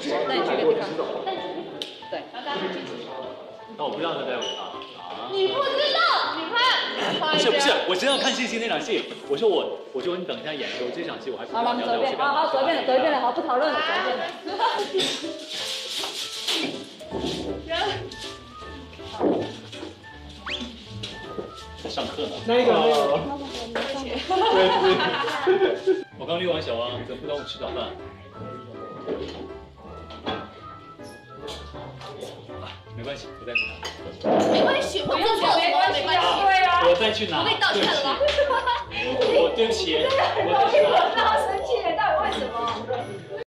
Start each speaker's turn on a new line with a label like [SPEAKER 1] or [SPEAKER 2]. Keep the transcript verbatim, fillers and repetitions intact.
[SPEAKER 1] 那你去个地方。对。
[SPEAKER 2] 那我不让他带我啊。
[SPEAKER 3] 你不知道，你看。
[SPEAKER 2] 不是不是，我真要看星星那场戏。我说我，我说你等一下演的时候，这场戏我还不知道。
[SPEAKER 1] 好了，随便，好好随便的，随便的，好不讨论了，随便的。
[SPEAKER 2] 在上课呢。
[SPEAKER 4] 那个那个。
[SPEAKER 2] 我刚遛完小汪，怎么不等我吃早饭？没关系，我再去拿。
[SPEAKER 3] 没关系，我做错了，没关系，对啊。
[SPEAKER 2] 我再去拿。
[SPEAKER 3] 我给你道歉了。
[SPEAKER 2] 我对不起，我再去拿。